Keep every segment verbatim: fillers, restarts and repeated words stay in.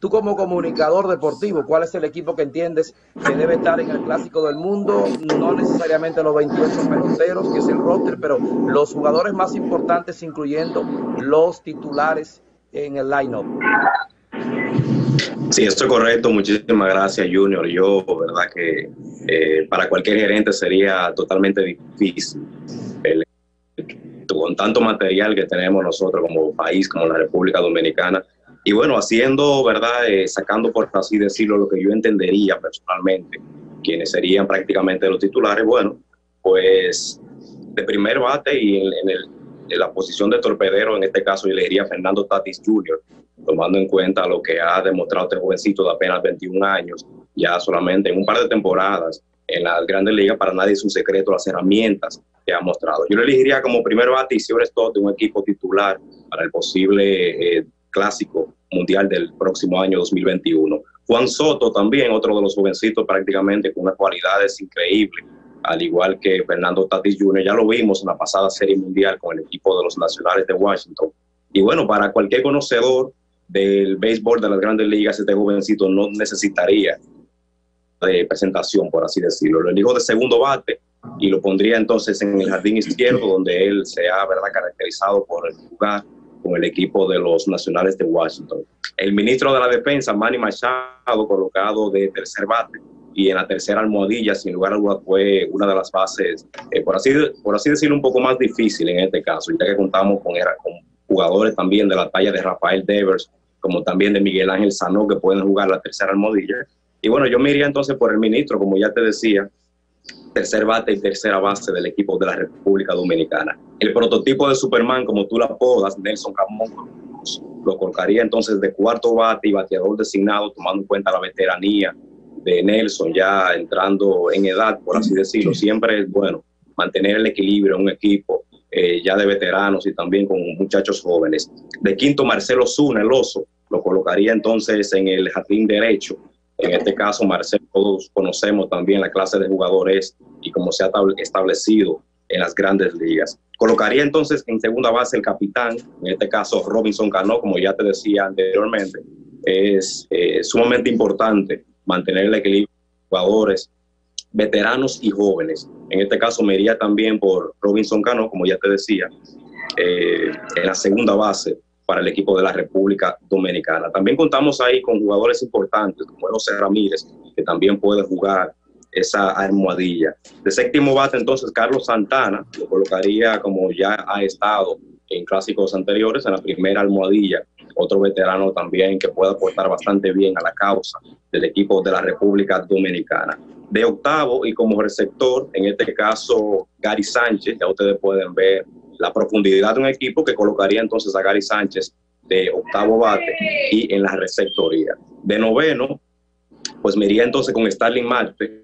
Tú como comunicador deportivo, ¿cuál es el equipo que entiendes que debe estar en el Clásico del Mundo? No necesariamente los veintiocho peloteros, que es el roster, pero los jugadores más importantes, incluyendo los titulares en el line-up. Sí, esto es correcto. Muchísimas gracias, Junior. Yo, verdad que eh, para cualquier gerente sería totalmente difícil el, con tanto material que tenemos nosotros como país, como la República Dominicana. Y bueno, haciendo, verdad, eh, sacando por así decirlo lo que yo entendería personalmente, quienes serían prácticamente los titulares, bueno, pues de primer bate y en, en, el, en la posición de torpedero, en este caso yo le diría Fernando Tatis junior, tomando en cuenta lo que ha demostrado este jovencito de apenas veintiún años, ya solamente en un par de temporadas en las grandes ligas. Para nadie es un secreto las herramientas que ha mostrado. Yo le elegiría como primer bate y shortstop de un equipo titular para el posible eh, clásico mundial del próximo año dos mil veintiuno. Juan Soto también, otro de los jovencitos prácticamente con unas cualidades increíbles, al igual que Fernando Tatis junior Ya lo vimos en la pasada Serie Mundial con el equipo de los Nacionales de Washington. Y bueno, para cualquier conocedor del béisbol de las grandes ligas, este jovencito no necesitaría de presentación, por así decirlo. Lo elijo de segundo bate y lo pondría entonces en el jardín izquierdo, donde él se ha, verdad, caracterizado por jugar con el equipo de los Nacionales de Washington. El ministro de la Defensa, Manny Machado, colocado de tercer bate, y en la tercera almohadilla, sin lugar a dudas, fue una de las bases, eh, por, así, por así decirlo, un poco más difícil en este caso, ya que contamos con, con jugadores también de la talla de Rafael Devers, como también de Miguel Ángel Sanó, que pueden jugar la tercera almohadilla. Y bueno, yo me iría entonces por el ministro, como ya te decía, tercer bate y tercera base del equipo de la República Dominicana. El prototipo de Superman, como tú la apodas, Nelson Ramón, lo colocaría entonces de cuarto bate y bateador designado, tomando en cuenta la veteranía de Nelson, ya entrando en edad, por así decirlo. Siempre es bueno mantener el equilibrio en un equipo eh, ya de veteranos y también con muchachos jóvenes. De quinto, Marcelo Zuna, el oso, lo colocaría entonces en el jardín derecho. En este caso, Marcelo, todos conocemos también la clase de jugadores y cómo se ha establecido en las grandes ligas. Colocaría entonces en segunda base el capitán, en este caso Robinson Cano, como ya te decía anteriormente. Es eh, sumamente importante mantener el equilibrio de jugadores veteranos y jóvenes. En este caso me iría también por Robinson Cano, como ya te decía, eh, en la segunda base para el equipo de la República Dominicana. También contamos ahí con jugadores importantes como José Ramírez, que también puede jugar esa almohadilla. De séptimo bate entonces Carlos Santana, lo colocaría como ya ha estado en clásicos anteriores en la primera almohadilla, otro veterano también que puede aportar bastante bien a la causa del equipo de la República Dominicana. De octavo y como receptor, en este caso Gary Sánchez, ya ustedes pueden ver la profundidad de un equipo que colocaría entonces a Gary Sánchez de octavo bate y en la receptoría. De noveno, pues me iría entonces con Starling Marte,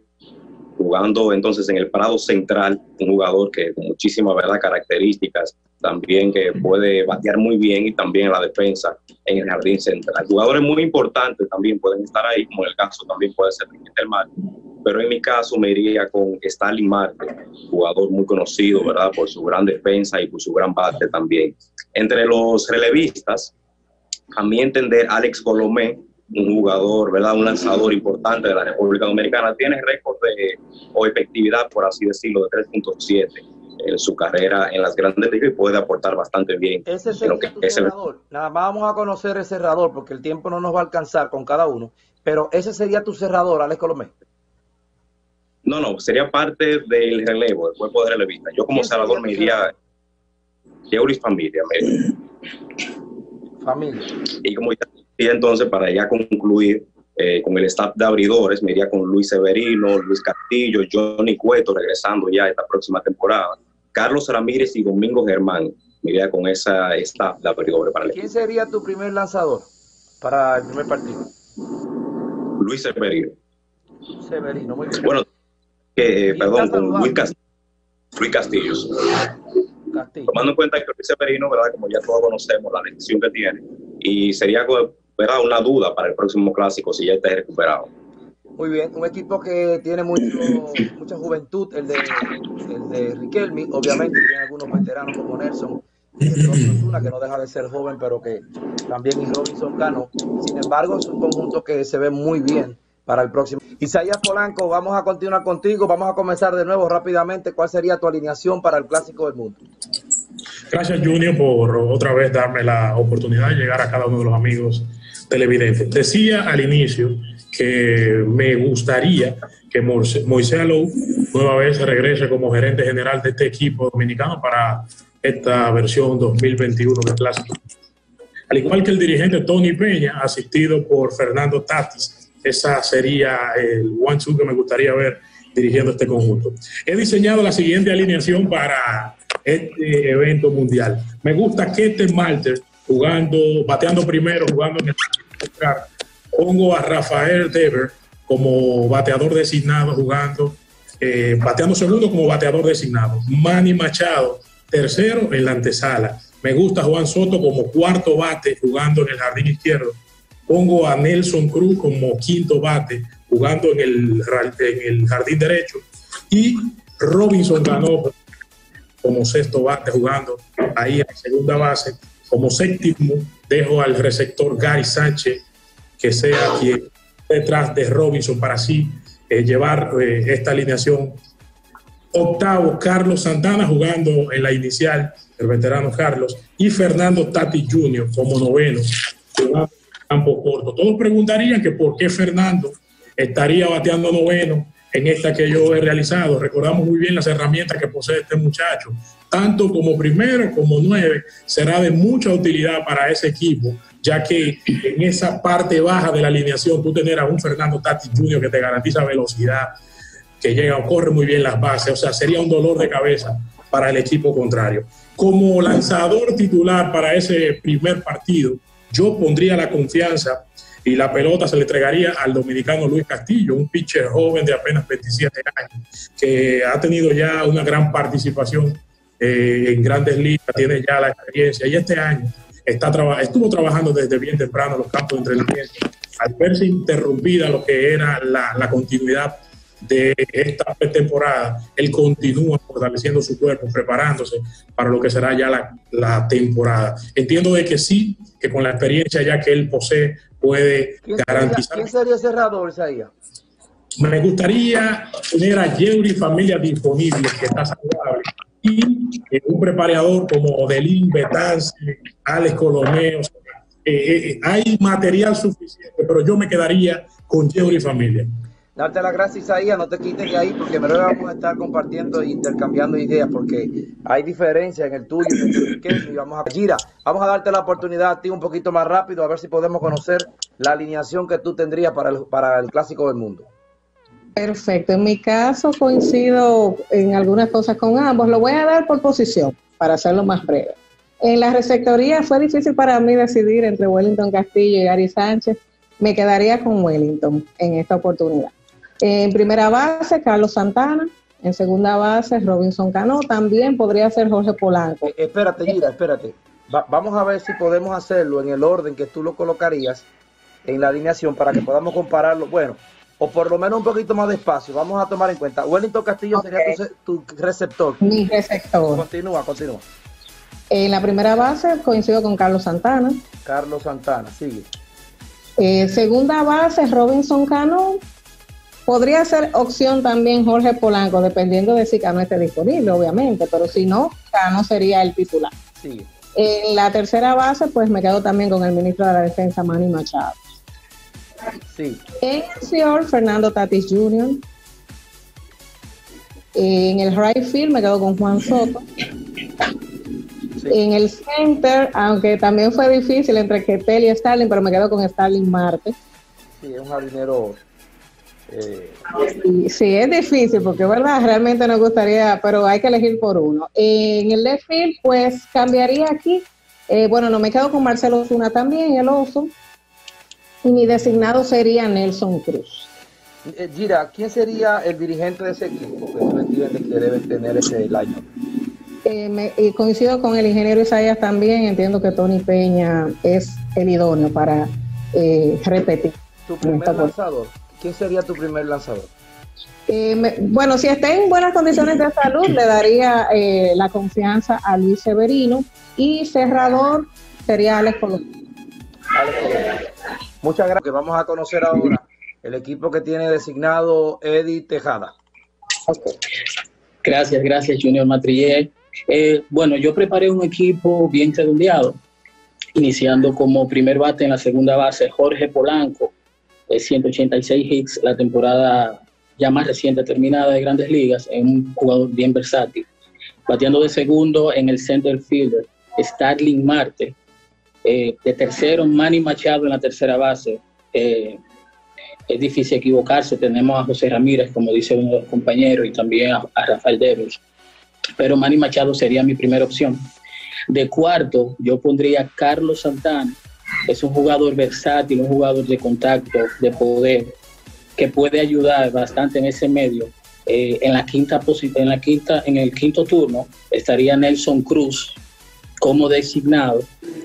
jugando entonces en el Prado Central, un jugador que con muchísimas, verdad, características, también que puede batear muy bien y también en la defensa en el jardín central. Jugadores muy importantes también pueden estar ahí, como en el caso también puede ser Miguel Marte, pero en mi caso me iría con Starling Marte, jugador muy conocido, verdad, por su gran defensa y por su gran bate también. Entre los relevistas, a mi entender, Alex Colomé, un jugador, ¿verdad?, un lanzador importante de la República Dominicana, tiene récord de, o efectividad, por así decirlo, de tres punto siete en su carrera en las grandes ligas y puede aportar bastante bien. Ese sería lo que tu es cerrador. El... Nada más vamos a conocer el cerrador porque el tiempo no nos va a alcanzar con cada uno, pero ese sería tu cerrador, Alex Colomé. No, no, sería parte del relevo, del cuerpo de relevista. Yo como cerrador me iría Euris Familia. Me... Familia. Y como ya decía, entonces, para ya concluir eh, con el staff de abridores, me iría con Luis Severino, Luis Castillo, Johnny Cueto, regresando ya esta próxima temporada, Carlos Ramírez y Domingo Germán. Me iría con esa staff de abridores. Para el ¿Quién equipo. Sería tu primer lanzador para el primer partido? Luis Severino. Severino, muy bien. Bueno, eh, perdón, con Luis Castillo. Luis Castillo. Castillo. Tomando en cuenta que Luis Severino, ¿verdad?, como ya todos conocemos la lesión que tiene, y sería, ¿verdad?, una duda para el próximo clásico si ya está recuperado. Muy bien, un equipo que tiene mucho, mucha juventud, el de, el de Riquelme, obviamente tiene algunos veteranos como Nelson, Osuna, que no deja de ser joven, pero que también y Robinson Cano. Sin embargo, es un conjunto que se ve muy bien para el próximo. Isaías Polanco, vamos a continuar contigo, vamos a comenzar de nuevo rápidamente. ¿Cuál sería tu alineación para el Clásico del Mundo? Gracias, Junior, por otra vez darme la oportunidad de llegar a cada uno de los amigos televidentes. Decía al inicio que me gustaría que Moisés Alou nueva vez regrese como gerente general de este equipo dominicano para esta versión dos mil veintiuno del Clásico. Al igual que el dirigente Tony Peña, asistido por Fernando Tatis. Esa sería el one-two que me gustaría ver dirigiendo este conjunto. He diseñado la siguiente alineación para este evento mundial. Me gusta Ketel Marte jugando, bateando primero, jugando en el central. Pongo a Rafael Devers como bateador designado, jugando, eh, bateando segundo como bateador designado. Manny Machado, tercero en la antesala. Me gusta Juan Soto como cuarto bate, jugando en el jardín izquierdo. Pongo a Nelson Cruz como quinto bate, jugando en el, en el jardín derecho. Y Robinson Cano como sexto bate, jugando ahí en la segunda base. Como séptimo, dejo al receptor Gary Sánchez, que sea quien detrás de Robinson para así eh, llevar eh, esta alineación. Octavo, Carlos Santana jugando en la inicial, el veterano Carlos, y Fernando Tatis junior como noveno, jugando en campo corto. Todos preguntarían que por qué Fernando estaría bateando noveno en esta que yo he realizado. Recordamos muy bien las herramientas que posee este muchacho. Tanto como primero como nueve, será de mucha utilidad para ese equipo, ya que en esa parte baja de la alineación tú tener a un Fernando Tatis junior que te garantiza velocidad, que llega o corre muy bien las bases, o sea, sería un dolor de cabeza para el equipo contrario. Como lanzador titular para ese primer partido, yo pondría la confianza y la pelota se le entregaría al dominicano Luis Castillo, un pitcher joven de apenas veintisiete años, que ha tenido ya una gran participación eh, en grandes ligas, tiene ya la experiencia, y este año está traba estuvo trabajando desde bien temprano en los campos de entrenamiento. Al verse interrumpida lo que era la, la continuidad de esta temporada, él continúa fortaleciendo su cuerpo, preparándose para lo que será ya la, la temporada. Entiendo de que sí, que con la experiencia ya que él posee, puede ¿Quién garantizar. Sería, ¿Quién sería el cerrador, Isaías? Me gustaría tener a Yeuri Familia disponible, que está saludable, y eh, un preparador como Odelín Betance, Alex Colomeo. Eh, eh, hay material suficiente, pero yo me quedaría con Yeuri Familia. Darte las gracias, Isaías, no te quites de ahí, porque en breve vamos a estar compartiendo e intercambiando ideas, porque hay diferencia en el tuyo y en el pequeño, y vamos a... Gira, vamos a darte la oportunidad a ti un poquito más rápido, a ver si podemos conocer la alineación que tú tendrías para el, para el Clásico del Mundo. Perfecto, en mi caso coincido en algunas cosas con ambos, lo voy a dar por posición, para hacerlo más breve. En la receptoría fue difícil para mí decidir entre Wellington Castillo y Gary Sánchez, me quedaría con Wellington en esta oportunidad. En primera base, Carlos Santana. En segunda base, Robinson Cano. También podría ser Jorge Polanco. Eh, espérate, Gira, espérate. Va, vamos a ver si podemos hacerlo en el orden que tú lo colocarías en la alineación para que podamos compararlo. Bueno, o por lo menos un poquito más despacio. Vamos a tomar en cuenta. Wellington Castillo okay. sería tu, tu receptor. Mi receptor. Continúa, continúa. En la primera base coincido con Carlos Santana. Carlos Santana, sigue. Eh, segunda base, Robinson Cano. Podría ser opción también Jorge Polanco, dependiendo de si Cano esté disponible, obviamente, pero si no, Cano sería el titular. Sí. En la tercera base, pues me quedo también con el ministro de la Defensa, Manny Machado. Sí. En el Señor, Fernando Tatis junior En el right field me quedo con Juan Soto. Sí. En el center, aunque también fue difícil entre Ketel y Starling, pero me quedo con Starling Marte. Sí, es un jardinero... Eh... Sí, sí, es difícil porque, verdad, realmente nos gustaría, pero hay que elegir por uno. Eh, en el left field, pues cambiaría aquí. Eh, bueno, no me quedo con Marcelo Osuna también, el oso. Y mi designado sería Nelson Cruz. Eh, Gira, ¿quién sería el dirigente de ese equipo que tú entiendes que debe tener ese line-up? Eh, me, y coincido con el ingeniero Isaías también. Entiendo que Tony Peña es el idóneo para eh, repetir. ¿Tu primer lanzador? ¿Quién sería tu primer lanzador? Eh, me, bueno, si está en buenas condiciones de salud, le daría eh, la confianza a Luis Severino, y cerrador sería Alex Colón. Muchas gracias. Vamos a conocer ahora el equipo que tiene designado Eddie Tejada. Okay. Gracias, gracias Junior Matrillé. Eh, bueno, yo preparé un equipo bien redondeado, iniciando como primer bate en la segunda base Jorge Polanco, eh, ciento ochenta y seis hits, la temporada ya más reciente terminada de Grandes Ligas, en un jugador bien versátil. Bateando de segundo en el center fielder, Starling Marte. Eh, de tercero, Manny Machado en la tercera base. Eh, es difícil equivocarse, tenemos a José Ramírez, como dice uno de los compañeros, y también a, a Rafael Devers, pero Manny Machado sería mi primera opción. De cuarto, yo pondría a Carlos Santana. Es un jugador versátil, un jugador de contacto, de poder, que puede ayudar bastante en ese medio. Eh, en la quinta en la quinta, en el quinto turno estaría Nelson Cruz como designado.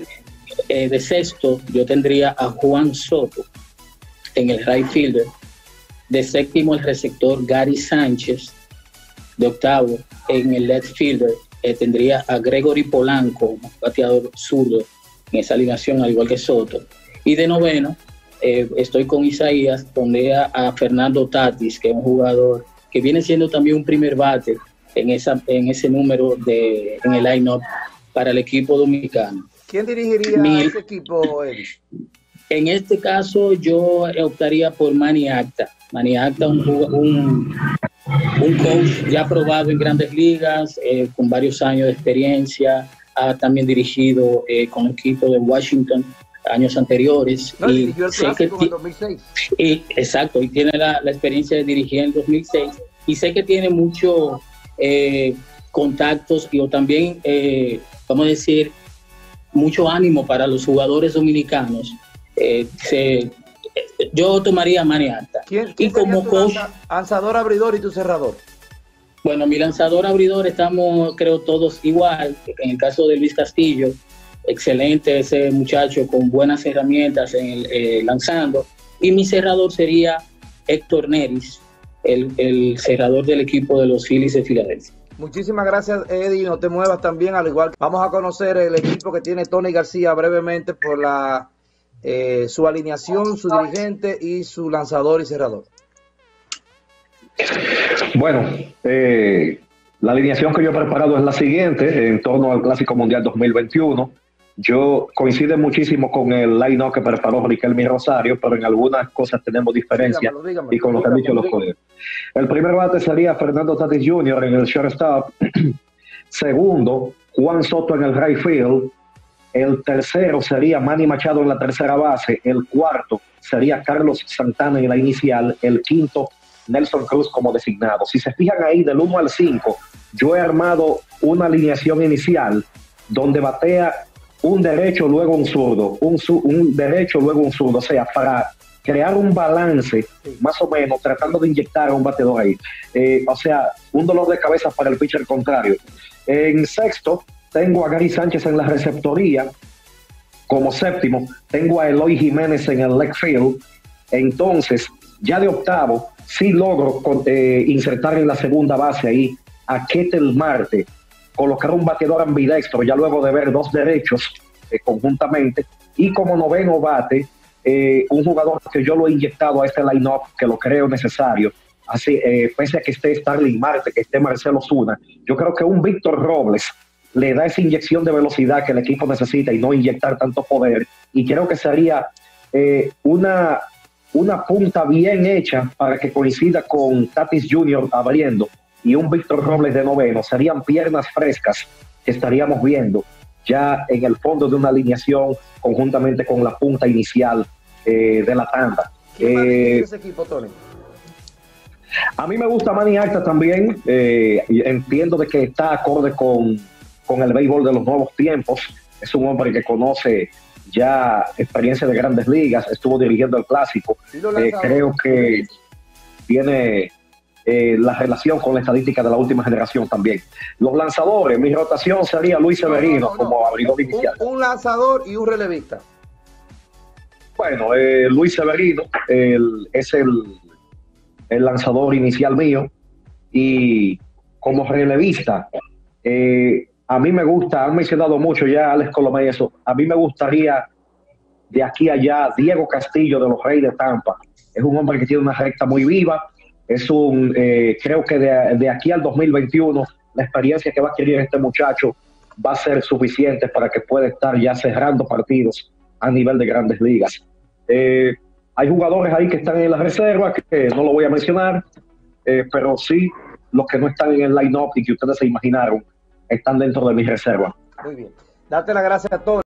Eh, de sexto, yo tendría a Juan Soto en el right fielder. De séptimo, el receptor Gary Sánchez. De octavo, en el left fielder, eh, tendría a Gregory Polanco, bateador zurdo, en esa alineación, al igual que Soto. Y de noveno, eh, estoy con Isaías, pondría a Fernando Tatis, que es un jugador que viene siendo también un primer bate en, esa, en ese número de, en el line-up para el equipo dominicano. ¿Quién dirigiría Mi, ese equipo, Eddie? En este caso, yo optaría por Manny Acta. Manny Acta, un, un, un coach ya probado en Grandes Ligas, eh, con varios años de experiencia. Ha también dirigido eh, con el equipo de Washington años anteriores. No, y dirigió el clásico en el dos mil seis. Y, exacto, y tiene la, la experiencia de dirigir en el dos mil seis. Y sé que tiene muchos eh, contactos y o también, eh, vamos a decir, mucho ánimo para los jugadores dominicanos. Eh, se, yo tomaría a Manny Acta. ¿Quién, quién y como coach, lanzador, abridor y tu cerrador? Bueno, mi lanzador abridor estamos, creo, todos igual. En el caso de Luis Castillo, excelente ese muchacho con buenas herramientas en el, eh, lanzando. Y mi cerrador sería Héctor Neris, el, el cerrador del equipo de los Phillies de Filadelfia. Muchísimas gracias, Eddie. No te muevas también, al igual. Vamos a conocer el equipo que tiene Tony García brevemente por la eh, su alineación, su dirigente y su lanzador y cerrador. Bueno, eh, la alineación que yo he preparado es la siguiente, en torno al Clásico Mundial dos mil veintiuno. Yo coincide muchísimo con el line-up que preparó Riquelme Rosario, pero en algunas cosas tenemos diferencias, dígamelo, dígamelo, y con lo que han dicho los colegas. El primer bate sería Fernando Tatis junior en el shortstop. Segundo, Juan Soto en el right field. El tercero sería Manny Machado en la tercera base. El cuarto sería Carlos Santana en la inicial. El quinto, Nelson Cruz como designado. Si se fijan ahí, del uno al cinco, yo he armado una alineación inicial donde batea un derecho, luego un zurdo, un, un derecho, luego un zurdo, o sea, para crear un balance, más o menos, tratando de inyectar a un bateador ahí. Eh, o sea, un dolor de cabeza para el pitcher contrario. En sexto, tengo a Gary Sánchez en la receptoría. Como séptimo, tengo a Eloy Jiménez en el left field. Entonces, ya de octavo, sí logro eh, insertar en la segunda base ahí a Ketel Marte, colocar un bateador ambidextro, ya luego de ver dos derechos eh, conjuntamente, y como noveno bate, eh, un jugador que yo lo he inyectado a este line-up, que lo creo necesario, así, eh, pese a que esté Starling Marte, que esté Marcelo Zuna, yo creo que un Víctor Robles le da esa inyección de velocidad que el equipo necesita y no inyectar tanto poder, y creo que sería eh, una, una punta bien hecha para que coincida con Tatis junior abriendo, y un Víctor Robles de noveno. Serían piernas frescas que estaríamos viendo ya en el fondo de una alineación conjuntamente con la punta inicial eh, de la tanda. ¿Quién eh, ese equipo, Tony? A mí me gusta Manny Acta también. Eh, entiendo de que está acorde con, con el béisbol de los nuevos tiempos. Es un hombre que conoce ya experiencia de Grandes Ligas, estuvo dirigiendo el Clásico. Eh, creo que tiene Eh, la relación con la estadística de la última generación también. Los lanzadores, mi rotación sería Luis Severino no, no, no, como abridor inicial. Un, un lanzador y un relevista. Bueno, eh, Luis Severino el, es el, el lanzador inicial mío. Y como relevista, eh, a mí me gusta, han mencionado mucho ya Alex Colomé eso, a mí me gustaría de aquí a allá Diego Castillo de los Reyes de Tampa. Es un hombre que tiene una recta muy viva, es un, eh, creo que de, de aquí al dos mil veintiuno la experiencia que va a adquirir este muchacho va a ser suficiente para que pueda estar ya cerrando partidos a nivel de grandes ligas. Eh, hay jugadores ahí que están en la reserva, que, que no lo voy a mencionar, eh, pero sí los que no están en el line-up y que ustedes se imaginaron están dentro de mi reserva. Muy bien. Date las gracias a todos.